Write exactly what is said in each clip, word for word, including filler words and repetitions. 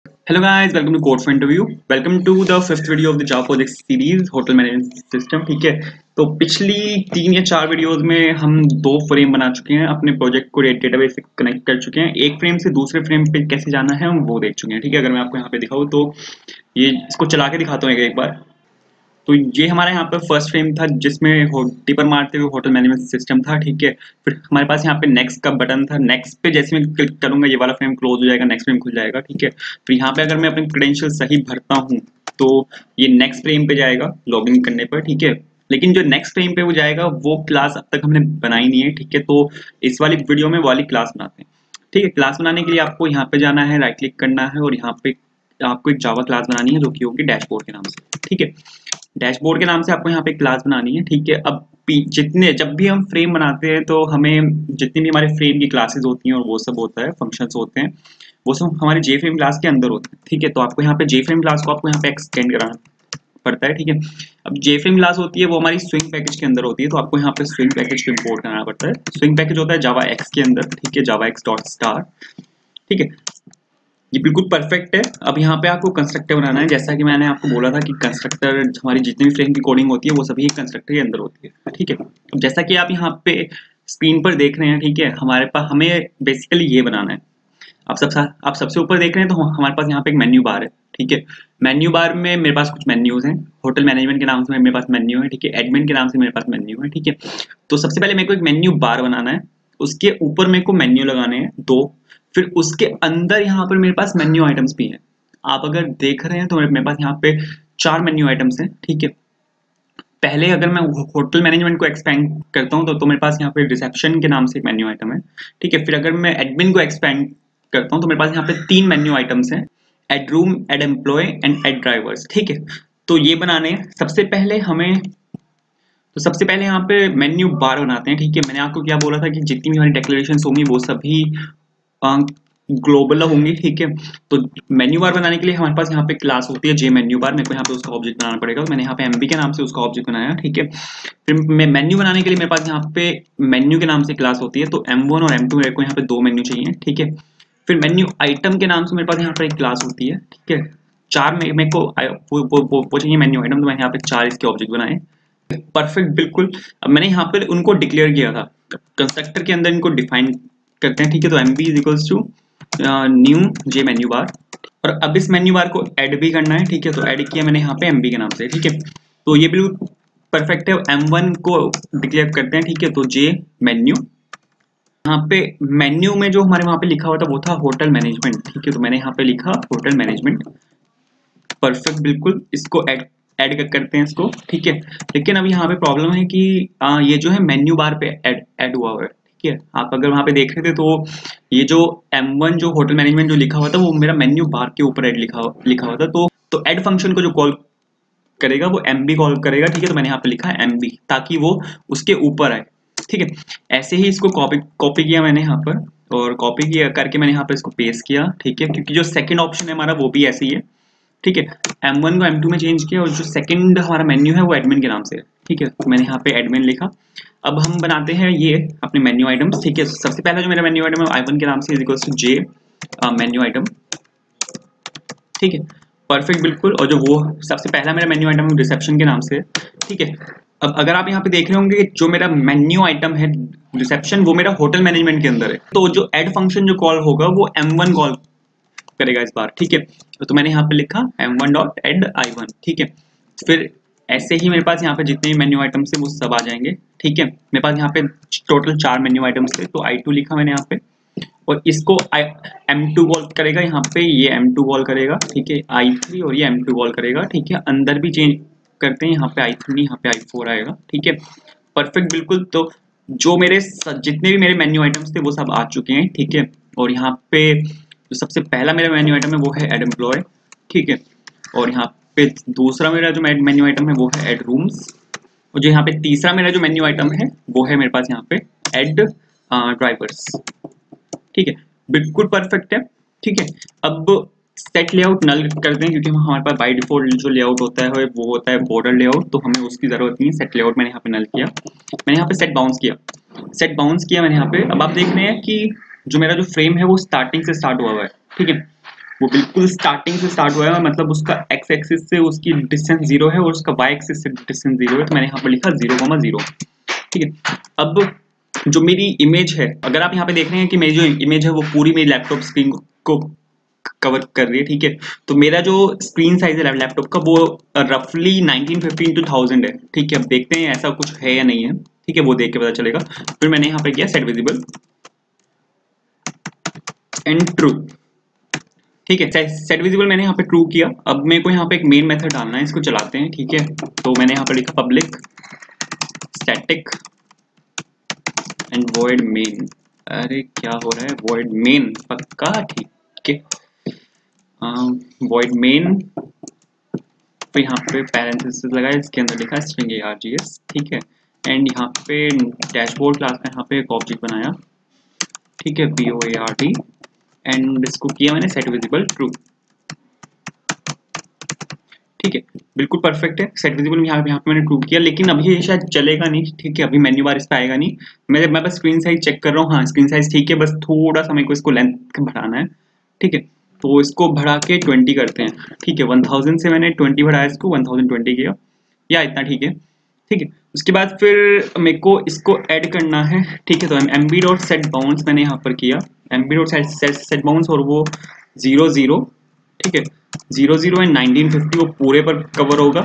Hello guys, welcome to Code for Interview. Welcome to the fifth video of the Java Project series, Hotel Management System. ठीक है, तो पिछली तीन या चार वीडियोस में हम दो फ्रेम बना चुके हैं, अपने प्रोजेक्ट को डेटाबेस से कनेक्ट कर चुके हैं। एक फ्रेम से दूसरे फ्रेम पे कैसे जाना है हम वो देख चुके हैं। ठीक है, अगर मैं आपको यहाँ पे दिखाऊँ तो ये इसको चला के दिखाता हूँ एक बार। तो ये हमारा यहाँ पर फर्स्ट फ्रेम था जिसमें टिपर मारते हुए होटल मैनेजमेंट सिस्टम था। ठीक है, फिर हमारे पास यहाँ पे नेक्स्ट का बटन था। नेक्स्ट पे जैसे मैं क्लिक करूंगा ये वाला फ्रेम क्लोज हो जाएगा, नेक्स्ट फ्रेम खुल जाएगा। ठीक है, फिर यहाँ पे अगर मैं अपने क्रेडेंशियल सही भरता हूँ तो ये नेक्स्ट फ्रेम पे जाएगा लॉगिन करने पर। ठीक है, लेकिन जो नेक्स्ट फ्रेम पे वो जाएगा वो क्लास अब तक हमने बनाई नहीं है। ठीक है, तो इस वाली वीडियो में वाली क्लास बनाते हैं। ठीक है, क्लास बनाने के लिए आपको यहाँ पे जाना है, राइट क्लिक करना है और यहाँ पे आपको एक जावा क्लास बनानी है जो कि होगी डैशबोर्ड के नाम से। ठीक है, डैशबोर्ड के नाम से आपको यहाँ पे क्लास बनानी है। ठीक है, अब जितने जब भी हम फ्रेम बनाते हैं तो हमें जितनी भी हमारे फ्रेम की क्लासेस होती हैं और वो सब होता है, फंक्शंस होते हैं, वो सब हमारे जे फ्रेम क्लास के अंदर होते हैं। ठीक है, तो आपको यहाँ पे जे फ्रेम क्लास को आपको यहाँ पे एक्सटेंड कराना पड़ता है। ठीक है, अब जे फ्रेम क्लास होती है वो हमारी स्विंग पैकेज के अंदर होती है, तो आपको यहाँ पे स्विंग पैकेज को इम्पोर्ट करना पड़ता है। स्विंग पैकेज होता है जावा एक्स के अंदर। ठीक है, जावा एक्स डॉट स्टार। ठीक है, ये बिल्कुल परफेक्ट है। अब यहाँ पे आपको कंस्ट्रक्टर बनाना है, जैसा कि मैंने आपको बोला था कि कंस्ट्रक्टर हमारी जितनी भी फ्रेम की कोडिंग होती है वो सभी एक कंस्ट्रक्टर के अंदर होती है। ठीक है, अब जैसा कि आप यहाँ पे स्क्रीन पर देख रहे हैं, ठीक है, हमारे पास हमें बेसिकली ये बनाना है। आप सब आप सबसे ऊपर देख रहे हैं तो हमारे पास यहाँ पे एक मेन्यू बार है। ठीक है, मेन्यू बार में मेरे पास कुछ मेन्यूज हैं। होटल मैनेजमेंट के नाम से मेरे पास मेन्यू है। ठीक है, एडमिन के नाम से मेरे पास मेन्यू है। ठीक है, तो सबसे पहले मेरे को एक मेन्यू बार बनाना है, उसके ऊपर मेरे को मेन्यू लगाने हैं दो, फिर उसके अंदर यहाँ पर मेरे पास मेन्यू आइटम्स भी हैं। आप अगर देख रहे हैं तो मेरे पास यहाँ पे चार मेन्यू आइटम्स हैं। ठीक है, पहले अगर मैं होटल मैनेजमेंट को एक्सपेंड करता हूँ तो, तो मेरे पास यहाँ पे रिसेप्शन के नाम से एक मेन्यू आइटम है। ठीक है, फिर अगर मैं एडमिन को एक्सपेंड करता हूँ तो मेरे पास यहाँ पे तीन मेन्यू आइटम्स हैं, add room, add employ and add drivers. ठीक है, तो ये बनाने सबसे पहले हमें तो सबसे पहले यहाँ पे मेन्यू बार बनाते हैं। ठीक है, मैंने आपको क्या बोला था कि जितनी भी हमारी डिक्लेरेशन होंगी वो सभी ग्लोबल होंगी। ठीक है, तो मेन्यू बार बनाने के लिए हमारे पास यहाँ पे क्लास होती है जे मेन्यू बार। मेरे को यहाँ पे उसका ऑब्जेक्ट बनाना पड़ेगा, तो मैंने यहाँ पे एमबी के नाम से उसका ऑब्जेक्ट बनाया। ठीक है, फिर मैं मेन्यू बनाने के लिए मेरे पास यहाँ पे मेन्यू के नाम से क्लास होती है, तो एम वन और एम टू मेरे को यहाँ पे दो मेन्यू चाहिए। ठीक है, फिर मेन्यू आइटम के नाम से मेरे पास यहाँ पर एक क्लास होती है। ठीक है, चार मेरे को वो, वो, वो, वो चाहिए मेन्यू आइटम, तो मैंने यहाँ पे चार इसके ऑब्जेक्ट बनाए। परफेक्ट, बिल्कुल। अब मैंने यहाँ पर उनको डिक्लेयर किया था, कंस्ट्रक्टर के अंदर इनको डिफाइन करते हैं। ठीक है, तो M B is equals to new J menu bar, और अब इस मेन्यू बार को ऐड भी करना है। ठीक है, तो ऐड किया मैंने यहाँ पे एमबी के नाम से। ठीक है, तो ये बिल्कुल परफेक्ट है। एम वन को डिक्लेयर करते हैं। ठीक है, तो जे मेन्यू, यहाँ पे मेन्यू में जो हमारे वहां पे लिखा हुआ था वो था होटल मैनेजमेंट। ठीक है, तो मैंने यहाँ पे लिखा होटल मैनेजमेंट। परफेक्ट, बिल्कुल। इसको ऐड ऐड करते हैं इसको। ठीक है, लेकिन अब यहाँ पे प्रॉब्लम है कि आ, ये जो है मेन्यू बार पे ऐड ऐड हुआ हुआ है। ठीक है, आप अगर वहां पे देख रहे थे तो ये जो एम वन जो होटल मैनेजमेंट जो लिखा हुआ था वो मेरा मेन्यू बार के ऊपर ऐड लिखा लिखा हुआ था। तो तो ऐड फंक्शन को जो कॉल करेगा वो एमबी कॉल करेगा। ठीक है, तो मैंने यहाँ पे लिखा है एमबी ताकि वो उसके ऊपर आए। ठीक है, ऐसे ही इसको कॉपी कॉपी किया मैंने यहाँ पर, और कॉपी किया करके मैंने यहाँ पे इसको पेस्ट किया। ठीक है, क्योंकि जो सेकंड ऑप्शन है हमारा वो भी ऐसे ही है। ठीक है, एम वन को एम टू में चेंज किया, और जो सेकंड हमारा मेन्यू है वो एडमिन के नाम से है। ठीक है, तो मैंने यहाँ पे एडमिन लिखा। अब हम बनाते हैं ये अपने मेन्यू आइटम्स। ठीक है, सबसे पहला जो मेरा मेन्यू आइटम है आई वन के नाम से is equals to J menu item. ठीक है, परफेक्ट, बिल्कुल। और जो वो सबसे पहला मेरा मेन्यू आइटम है रिसेप्शन के नाम से। ठीक है, अब अगर आप यहाँ पे देख रहे होंगे जो मेरा मेन्यू आइटम है रिसेप्शन वो मेरा होटल मैनेजमेंट के अंदर है, तो जो ऐड फंक्शन जो कॉल होगा वो एम वन कॉल करेगा इस बार। ठीक है, तो मैंने यहाँ पे लिखा M one dot add I one. ठीक है, फिर ऐसे ही मेरे पास यहाँ पे जितने भी मेन्यू आइटम्स है वो सब आ जाएंगे। ठीक है, मेरे पास यहाँ पे टोटल चार मेन्यू आइटम्स थे, तो आई टू लिखा मैंने यहाँ पे, और इसको एम टू कॉल करेगा यहाँ पे, ये एम टू कॉल करेगा। ठीक है, आई थ्री और ये एम टू कॉल करेगा। ठीक है, अंदर भी चेंज करते हैं, यहाँ पे आई थ्री यहाँ पे आई फोर आएगा। ठीक है, परफेक्ट, बिल्कुल। तो जो मेरे जितने भी मेरे मेन्यू आइटम्स थे वो सब आ चुके हैं। ठीक है, और यहाँ पे जो सबसे पहला मेरा मेन्यू आइटम है वो है एड एम्प्लॉय। ठीक है, और यहाँ पे दूसरा मेरा जो मेन्यू आइटम है वो है एड रूम्स, और जो यहाँ पे तीसरा मेरा जो मेन्यू आइटम है वो है मेरे पास यहाँ पे एड ड्राइवर्स। ठीक है, बिल्कुल परफेक्ट है। ठीक है, अब सेट लेआउट नल करते हैं, क्योंकि हमारे पास बाय डिफॉल्ट जो लेआउट होता है वो होता है बॉर्डर लेआउट, तो हमें उसकी जरूरत नहीं है। सेट लेआउट मैंने यहाँ पे नल किया, मैंने यहाँ पे सेट बाउंस किया सेट बाउंस किया मैंने यहाँ पे। अब आप देख रहे हैं कि जो मेरा जो फ्रेम है वो स्टार्टिंग से स्टार्ट हुआ हुआ है। ठीक है, वो बिल्कुल स्टार्टिंग से स्टार्ट हुआ है, मतलब उसका एक्स एक्सिस से उसकी डिस्टेंस जीरो है और उसका वाई एक्सिस से डिस्टेंस जीरो है, तो मैंने यहाँ पर लिखा जीरो कॉमा जीरो। ठीक है, अब जो मेरी इमेज है, अगर आप यहाँ पे देख रहे हैं कि मेरी जो इमेज है वो पूरी मेरी लैपटॉप स्क्रीन को कवर कर रही है। ठीक है, तो मेरा जो स्क्रीन साइज है लैपटॉप का वो रफली नाइनटीन फिफ्टी इंटू थाउजेंड है। ठीक है, अब देखते हैं ऐसा कुछ है या नहीं है। ठीक है, वो देख के पता चलेगा। फिर मैंने यहाँ पे किया सेट विजिबल एंड ट्रू। ठीक है, सेट विजिबल मैंने यहाँ पे ट्रू किया। अब मेरे को यहाँ पे एक मेन मेथड डालना है, इसको चलाते हैं। ठीक है, तो मैंने यहाँ पे लिखा public static and void main। अरे क्या हो रहा है, void main पक्का? ठीक है, void main, तो यहाँ पे पैरेंथेसिस लगाया, इसके अंदर लिखा string args। ठीक है, एंड यहाँ पे डैशबोर्ड क्लास में यहाँ पे एक ऑब्जेक्ट बनाया। ठीक है, board, एंड इसको किया मैंने सेट विजिबल ट्रू। ठीक है, बिल्कुल परफेक्ट है। सेट विजिबल यहाँ पे यहाँ पे मैंने ट्रू किया, लेकिन अभी ये शायद चलेगा नहीं। ठीक है, अभी मेन्यू बार इस पे आएगा नहीं। मैं मैं बस स्क्रीन साइज चेक कर रहा हूँ। हाँ, स्क्रीन साइज ठीक है, बस थोड़ा सा मेरे को इसको लेंथ बढ़ाना है। ठीक है, तो इसको बढ़ा के ट्वेंटी करते हैं। ठीक है, वन थाउजेंड से मैंने ट्वेंटी बढ़ाया, इसको वन थाउजेंड ट्वेंटी किया, या इतना ठीक है। ठीक है, उसके बाद फिर मेरे को इसको ऐड करना है। ठीक है, तो M B dot set bounds मैंने यहाँ पर किया, M B dot set set bounds, और वो जीरो जीरो। ठीक है, zero zero and nineteen fifty वो पूरे पर कवर होगा,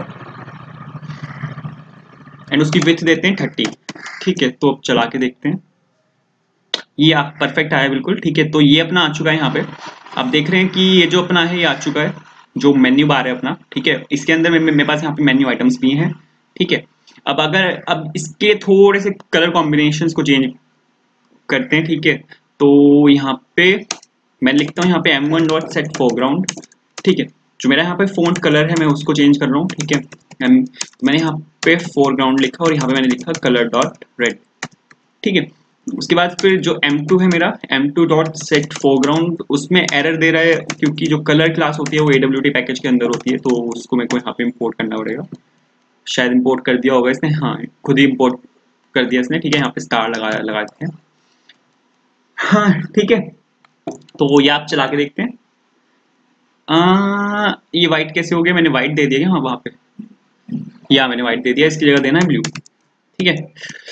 एंड उसकी विड्थ देते हैं थर्टी। ठीक है, तो अब चला के देखते हैं। ये आप परफेक्ट आया बिल्कुल। ठीक है, तो ये अपना आ चुका है। यहाँ पे आप देख रहे हैं कि ये जो अपना है ये आ चुका है, जो मेन्यू बार है अपना। ठीक है, इसके अंदर मेरे पास यहाँ पे मेन्यू आइटम्स भी हैं। ठीक है, अब अगर अब इसके थोड़े से कलर कॉम्बिनेशंस को चेंज करते हैं। ठीक है, तो यहाँ पे मैं लिखता हूँ यहाँ पे M one dot set foreground. ठीक है, जो मेरा यहाँ पे फ़ॉन्ट कलर है मैं उसको चेंज कर रहा हूँ। ठीक है, तो मैंने यहाँ पे फोरग्राउंड लिखा और यहाँ पे मैंने लिखा कलर डॉट रेड। ठीक है, उसके बाद फिर जो एम टू है मेरा, M two dot set foreground, उसमें एरर दे रहा है क्योंकि जो कलर क्लास होती है वो ए डब्ल्यू टी पैकेज के अंदर होती है, तो उसको मेरे को यहाँ पे इम्पोर्ट करना पड़ेगा। शायद इम्पोर्ट कर दिया होगा इसने, हाँ खुद ही इम्पोर्ट कर दिया इसने। ठीक है, यहाँ पे स्टार लगा लगा देते हैं। हाँ ठीक है, तो ये आप चला के देखते हैं। आ, ये वाइट कैसे हो गया? मैंने वाइट दे दिया। हाँ वहाँ पे, या मैंने वाइट दे दिया, इसकी जगह देना है ब्लू। ठीक है,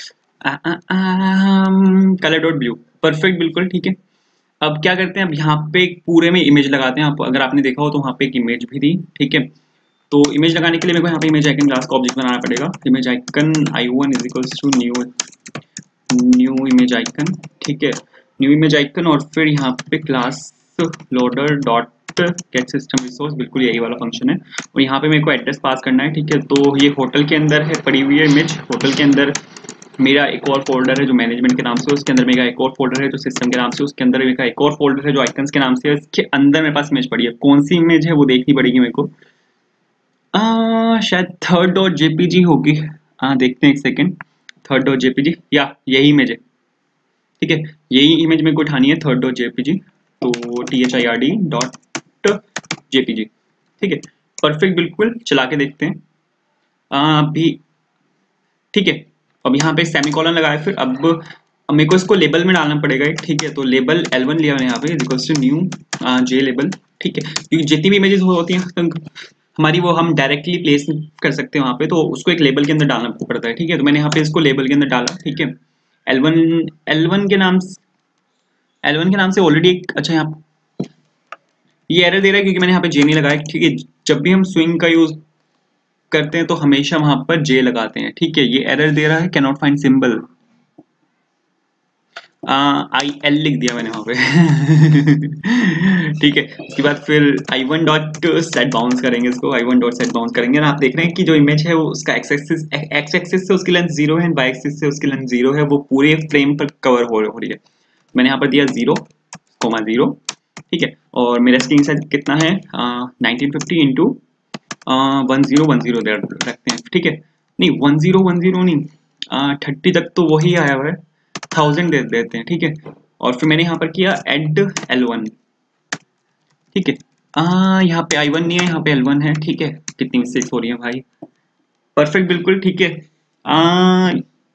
कलर डॉट ब्लू, परफेक्ट बिल्कुल। ठीक है, अब क्या करते हैं, अब यहाँ पे पूरे में इमेज लगाते हैं। आप अगर आपने देखा हो तो वहाँ पे एक इमेज भी थी। ठीक है, तो इमेज लगाने के लिए मेरे को यहाँ पे इमेज आइकन क्लास का ऑब्जेक्ट बनाना पड़ेगा। Image icon I one is equals to new new image icon. ठीक है, न्यू इमेज आइकन, और फिर यहाँ पे class loader dot get system resource, बिल्कुल यही वाला फंक्शन है। और यहाँ पे मेरे को एड्रेस पास करना है। ठीक है, तो ये होटल के अंदर है पड़ी हुई है इमेज। होटल के अंदर मेरा एक और फोल्डर है जो मैनेजमेंट के नाम से, उसके अंदर मेरा एक और फोल्डर है जो सिस्टम के नाम से, उसके अंदर मेरा एक और फोल्डर है जो आइकन्स के नाम से है। इसके अंदर मेरे पास इमेज पड़ी है। कौन सी इमेज है वो देखनी पड़ेगी मेरे को। आ, शायद थर्ड डॉट जेपीजी होगी। हाँ देखते हैं एक सेकेंड, थर्ड डॉट जेपीजी, या यही इमेज है। ठीक है, यही इमेज मेरे को उठानी है, थर्ड डॉट जेपीजी। तो T H I R D dot JPG. ठीक है, परफेक्ट बिल्कुल, चला के देखते हैं अभी। ठीक है, अब यहाँ पे सेमीकोलन लगाया। फिर अब अब मेरे को इसको लेबल में डालना पड़ेगा। ठीक है, तो लेबल एल वन लिया मैंने यहाँ पे equals to new J label. ठीक है, क्योंकि जितनी भी इमेजेस होती हैं हमारी वो हम डायरेक्टली प्लेस कर सकते हैं वहाँ पे, तो उसको एक लेबल के अंदर डालना पड़ता है। ठीक है, तो मैंने यहाँ पे इसको लेबल के अंदर डाला। ठीक है, एल वन एल वन के नाम एल वन के नाम से ऑलरेडी एक, अच्छा यहाँ ये एरर दे रहा है क्योंकि मैंने यहाँ पे जे नहीं लगाया। ठीक है, जब भी हम स्विंग का यूज करते हैं तो हमेशा वहां पर जे लगाते हैं। ठीक है, ये एरर दे रहा है, can not find symbol. I L लिख दिया मैंने वहां पे। ठीक है, उसके बाद फिर I one dot set bounds करेंगे इसको, I one dot set bounds करेंगे। और आप देख रहे हैं कि जो इमेज है वो उसका एक्स एक्सिस एक्स एक्सिस से उसकी लेंथ जीरो है, वाई एक्सिस से उसकी लेंथ जीरो है, वो पूरे फ्रेम पर कवर हो रही है। मैंने यहाँ पर दिया जीरो कोमा जीरो। ठीक है, और मेरा स्क्रीन साइज कितना है, nineteen fifty into one zero one zero रखते हैं। ठीक है, नहीं वन जीरो वन जीरो नहीं, थर्टी तक तो वही आया हुआ है, थाउजेंड दे देते हैं। ठीक है, और फिर मैंने यहाँ पर किया एड एल वन। ठीक है, आ, यहाँ पे आई वन नहीं है, यहाँ पे एल वन है। ठीक है, कितनी मिस्टेक्स हो रही है भाई, परफेक्ट बिल्कुल। ठीक है, आ,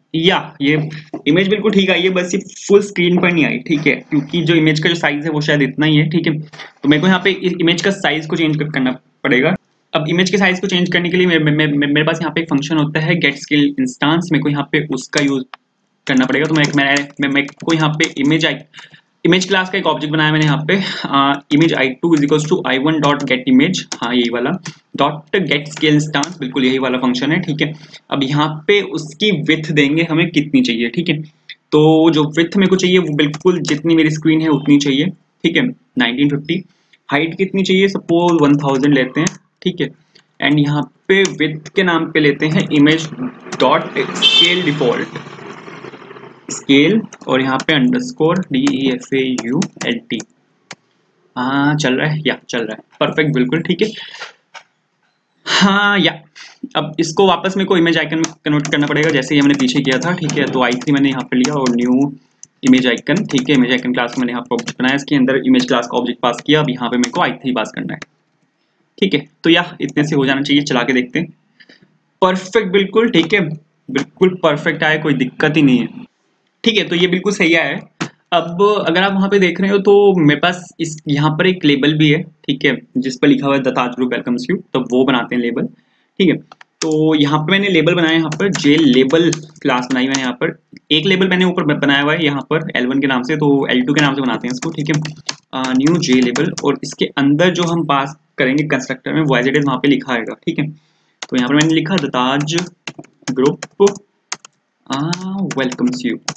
या ये इमेज बिल्कुल ठीक आई है, बस ये फुल स्क्रीन पर नहीं आई, ठीक है, क्योंकि जो इमेज का जो साइज है वो शायद इतना ही है, ठीक है। तो मेरे को यहाँ पे इस इमेज का साइज को चेंज करना पड़ेगा। अब इमेज के साइज को चेंज करने के लिए मेरे, मेरे, मेरे, मेरे पास यहाँ पे एक फंक्शन होता है गेट स्केल इंस्टांस, मेरे को यहाँ पे उसका यूज करना पड़ेगा। तो मैं मैं मेरे को यहाँ पे इमेज आई इमेज क्लास का एक ऑब्जेक्ट बनाया मैंने यहाँ पे, image I two is equals to I one dot get image, हाँ यही वाला डॉट गेट स्केल इंस्टांस, बिल्कुल यही वाला फंक्शन है, ठीक है। अब यहाँ पे उसकी विड्थ देंगे हमें कितनी चाहिए, ठीक है। तो जो विड्थ मेरे को चाहिए वो बिल्कुल जितनी मेरी स्क्रीन है उतनी चाहिए, ठीक है, नाइनटीन फिफ्टी। हाइट कितनी चाहिए, सपोज वन थाउजेंड लेते हैं, ठीक है। एंड यहाँ पे विड्थ के नाम पे लेते हैं image dot scale default scale, और यहाँ पे underscore D E F A U L T. हाँ चल रहा है, या चल रहा है, परफेक्ट, बिल्कुल ठीक है। हाँ या अब इसको वापस मेरे को इमेज आइकन में कन्वर्ट करना पड़ेगा, जैसे ही हमने पीछे किया था, ठीक है। तो आई थ्री मैंने यहाँ पे लिया और न्यू इमेज आइकन, ठीक है। इमेज आइकन क्लास मैंने यहाँ पे ऑब्जेक्ट बनाया, इसके अंदर इमेज क्लास का ऑब्जेक्ट पास किया। अब यहाँ पे मेरे को आई थ्री पास करना है, ठीक है। तो या इतने से हो जाना चाहिए, चला के देखते हैं। परफेक्ट, बिल्कुल ठीक है, बिल्कुल परफेक्ट आया, कोई दिक्कत ही नहीं है, ठीक है। तो ये बिल्कुल सही आया है। अब अगर आप वहां पे देख रहे हो तो मेरे पास इस यहाँ पर एक लेबल भी है, ठीक है, जिस पर लिखा हुआ है the Taj group welcomes you, तो वो बनाते हैं लेबल, ठीक है। तो यहाँ पे मैंने लेबल बनाया, यहाँ पर जे लेबल क्लास बनाई मैंने, यहाँ पर एक लेबल मैंने ऊपर बनाया हुआ है यहाँ पर एल वन के नाम से, तो एल टू के नाम से बनाते हैं इसको, ठीक है। न्यू जे लेबल, और इसके अंदर जो हम पास करेंगे कंस्ट्रक्टर में वो एज इट इज वहाँ पे लिखा आएगा, ठीक है। तो यहाँ पर मैंने लिखा the Taj group welcomes you,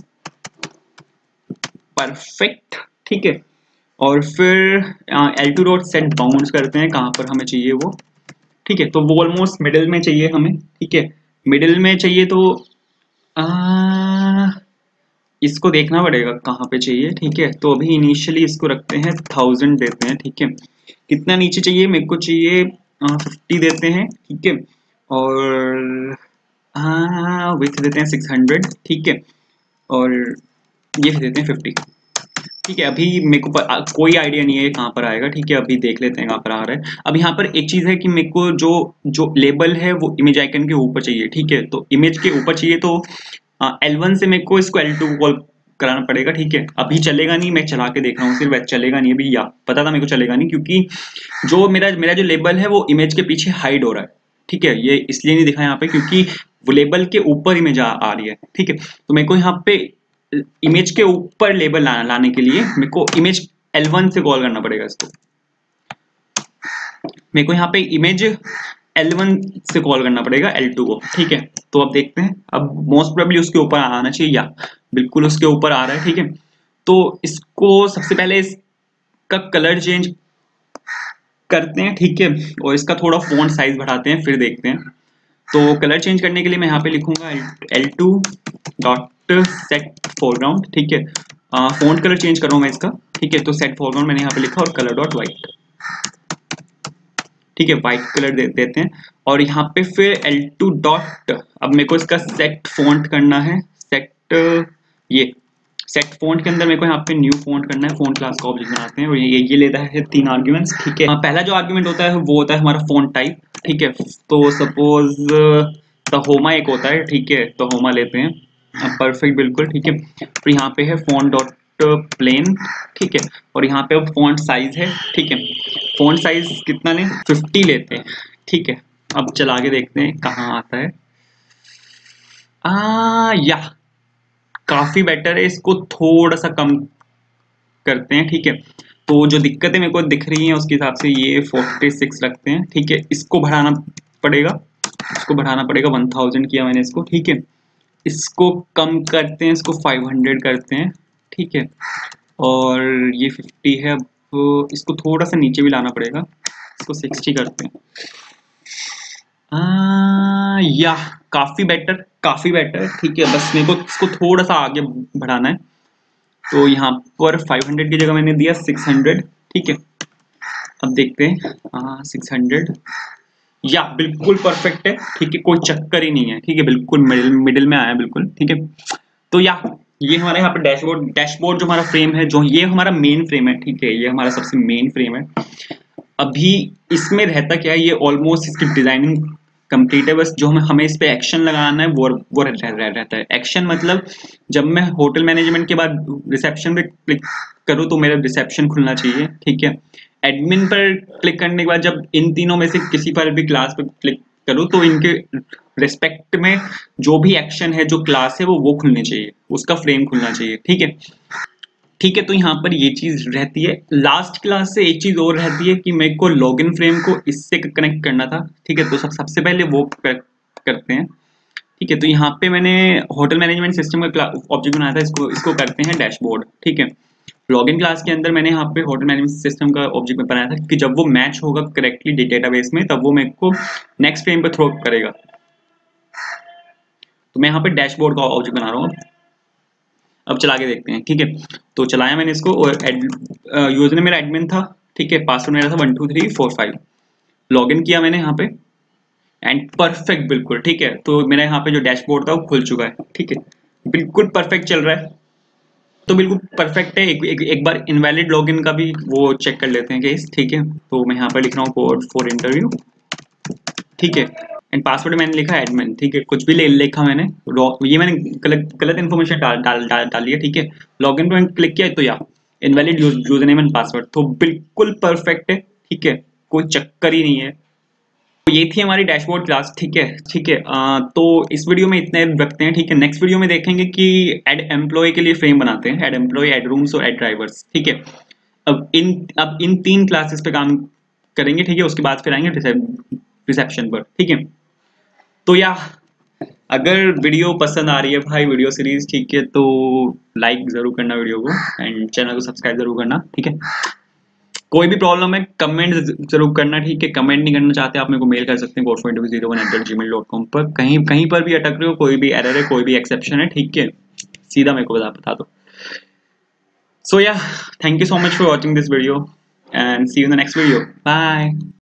perfect, ठीक है। और फिर L two dot set bounds करते हैं, कहाँ पर हमें चाहिए वो, ठीक है। तो वो ऑलमोस्ट मिडिल में चाहिए हमें, ठीक है, मिडिल में चाहिए। तो आ, इसको देखना पड़ेगा कहाँ पे चाहिए, ठीक है। तो अभी इनिशियली इसको रखते हैं थाउजेंड देते हैं, ठीक है। कितना नीचे चाहिए, मेरे को चाहिए फिफ्टी देते हैं, ठीक है। और हाँ विथ देते हैं सिक्स हंड्रेड, ठीक है। और ये देते हैं फिफ्टी, ठीक है। अभी मेरे को पर, कोई आइडिया नहीं है कहाँ पर आएगा, ठीक है। अभी देख लेते हैं कहाँ पर आ रहा है। अब यहाँ पर एक चीज है कि मेरे को जो जो लेबल है वो इमेज आइकन के ऊपर चाहिए, ठीक है। तो इमेज के ऊपर चाहिए, तो एल वन से मेरे को इसको एल टू कॉल कराना पड़ेगा, ठीक है। अभी चलेगा नहीं, मैं चला के देख रहा हूँ, सिर्फ चलेगा नहीं अभी, या पता था मेरे को चलेगा नहीं, क्योंकि जो मेरा मेरा जो लेबल है वो इमेज के पीछे हाइड हो रहा है, ठीक है। ये इसलिए नहीं दिखा यहाँ पे क्योंकि वो लेबल के ऊपर इमेज आ, आ रही है, ठीक है। तो मेरे को यहाँ पे इमेज के ऊपर लेबल ला, लाने के लिए मेरे को इमेज एल वन से कॉल करना पड़ेगा इसको। मेरे को यहाँ पे इमेज एल वन से कॉल करना पड़ेगा एल टू को, ठीक है। तो अब देखते हैं, अब मोस्ट प्रोबेबली उसके ऊपर आना चाहिए, या बिल्कुल उसके ऊपर आ रहा है, ठीक है। तो इसको सबसे पहले इसका कलर चेंज करते हैं, ठीक है, और इसका थोड़ा फॉन्ट साइज बढ़ाते हैं, फिर देखते हैं। तो कलर चेंज करने के लिए मैं यहाँ पे लिखूंगा L two dot set foreground, ठीक है। फॉन्ट कलर चेंज कर रहा हूँ मैं इसका, ठीक है। तो सेट फोरग्राउंड मैंने यहाँ पे लिखा, और कलर डॉट वाइट, ठीक है, वाइट कलर दे देते हैं। और यहाँ पे फिर एल टू डॉट, अब मेरे को इसका सेट फॉन्ट करना है, सेट ये सेट फॉन्ट के अंदर मेरे को यहाँ पे न्यू फॉन्ट करना है, फॉन्ट क्लास का ऑब्जेक्ट बनाते हैं, और ये ये लेता है तीन आर्ग्यूमेंट्स, ठीक है। पहला जो आर्ग्यूमेंट होता है वो होता है हमारा फॉन्ट टाइप, ठीक है। तो सपोज तहोमा एक होता है, ठीक है, तहोमा लेते हैं, परफेक्ट, बिल्कुल ठीक है। फिर यहाँ पे है फॉन्ट डॉट प्लेन, ठीक है। और यहाँ पे अब फॉन्ट साइज है, ठीक है। फॉन्ट साइज कितना लें, फिफ्टी लेते हैं, ठीक है। अब चला के देखते हैं कहाँ आता है। आ, या काफी बेटर है, इसको थोड़ा सा कम करते हैं, ठीक है। तो जो दिक्कतें मेरे को दिख रही हैं उसके हिसाब से ये फोर्टी सिक्स रखते हैं, ठीक है। इसको बढ़ाना पड़ेगा, इसको बढ़ाना पड़ेगा, वन थाउजेंड किया मैंने इसको, ठीक है। इसको कम करते हैं, इसको फाइव हंड्रेड करते हैं, ठीक है। और ये फिफ्टी है, अब इसको थोड़ा सा नीचे भी लाना पड़ेगा, इसको सिक्सटी करते हैं। आ, या काफी बेटर, काफी बेटर, ठीक है। बस मेरे को इसको थोड़ा सा आगे बढ़ाना है, तो यहाँ पर फाइव हंड्रेड की जगह मैंने दिया सिक्स हंड्रेड, ठीक है। अब देखते हैं सिक्स हंड्रेड, या बिल्कुल परफेक्ट है, ठीक है, कोई चक्कर ही नहीं है, ठीक है, बिल्कुल मिडिल मिडिल में आया, बिल्कुल ठीक है। तो या ये हमारे यहाँ पे डैशबोर्ड डैशबोर्ड जो हमारा फ्रेम है, जो ये हमारा मेन फ्रेम है, ठीक है, ये हमारा सबसे मेन फ्रेम है। अभी इसमें रहता क्या है, ये ऑलमोस्ट इसकी डिजाइनिंग कंप्लीट है, बस जो हमें हमें इस पे एक्शन लगाना है वो वो रह, रह, रहता है। एक्शन मतलब जब मैं होटल मैनेजमेंट के बाद रिसेप्शन पे क्लिक करूँ तो मेरा रिसेप्शन खुलना चाहिए, ठीक है। एडमिन पर क्लिक करने के बाद जब इन तीनों में से किसी पर भी क्लास पे क्लिक करूँ तो इनके रिस्पेक्ट में जो भी एक्शन है, जो क्लास है, वो वो खुलनी चाहिए, उसका फ्रेम खुलना चाहिए, ठीक है। ठीक है, तो यहाँ पर ये चीज रहती है। लास्ट क्लास से एक चीज और रहती है कि मेरे को लॉगिन फ्रेम को इससे कनेक्ट करना था, ठीक है। तो सब सबसे पहले वो कर, करते हैं, ठीक है। तो यहाँ पे मैंने होटल मैनेजमेंट सिस्टम का ऑब्जेक्ट बनाया था, इसको इसको करते हैं डैशबोर्ड, ठीक है। लॉगिन क्लास के अंदर मैंने यहाँ पे होटल मैनेजमेंट सिस्टम का ऑब्जेक्ट बनाया था कि जब वो मैच होगा करेक्टली डेटाबेस में तब वो मेरे को नेक्स्ट फ्रेम पे थ्रो करेगा। तो मैं यहाँ पे डैशबोर्ड का ऑब्जेक्ट बना रहा हूँ। अब चला के देखते हैं, ठीक है। तो चलाया मैंने इसको और यूजर ने मेरा एडमिन था, ठीक है। पासवर्ड मेरा था one two three four five. Login किया मैंने यहाँ पे एंड परफेक्ट, बिल्कुल ठीक है। तो मेरा यहाँ पे जो डैशबोर्ड था वो खुल चुका है, ठीक है। बिल्कुल परफेक्ट चल रहा है, तो बिल्कुल परफेक्ट है। एक, एक, एक बार इनवैलिड लॉगिन का भी वो चेक कर लेते हैं केस, ठीक है। तो मैं यहाँ पर लिख रहा हूँ कोड फॉर इंटरव्यू, ठीक है। एंड पासवर्ड मैंने लिखा एडमिन, ठीक है। कुछ भी ले लिखा मैंने, ये मैंने गलत गलत इन्फॉर्मेशन डाल डाल डाल डाली है, ठीक है। लॉगिन पे मैंने क्लिक किया तो या invalid user name and password, तो बिल्कुल परफेक्ट है, ठीक है। कोई चक्कर ही नहीं है। तो ये थी हमारी डैशबोर्ड क्लास, ठीक है, ठीक है। आ, तो इस वीडियो में इतने रखते हैं, ठीक है। नेक्स्ट वीडियो में देखेंगे कि एड एम्प्लॉय के लिए फ्रेम बनाते हैं, एड एम्प्लॉय, एड रूम्स और एड ड्राइवर्स, ठीक है। अब इन अब इन तीन क्लासेस पे काम करेंगे, ठीक है। उसके बाद फिर आएंगे रिसेप्शन पर, ठीक है। तो या अगर वीडियो पसंद आ रही है भाई, वीडियो सीरीज, ठीक है, तो लाइक जरूर करना वीडियो को एंड चैनल को सब्सक्राइब जरूर करना, ठीक है। कोई भी प्रॉब्लम है कमेंट जरूर करना, ठीक है। कमेंट नहीं करना चाहते आप मेरे को मेल कर सकते हैं code for interview zero one at Gmail dot com पर। कहीं कहीं पर भी अटक रहे हो, कोई भी एरर है, कोई भी एक्सेप्शन है, ठीक है, सीधा मेरे को बता बता दो। So yeah thank you so much for watching this video and see you in the next video, bye.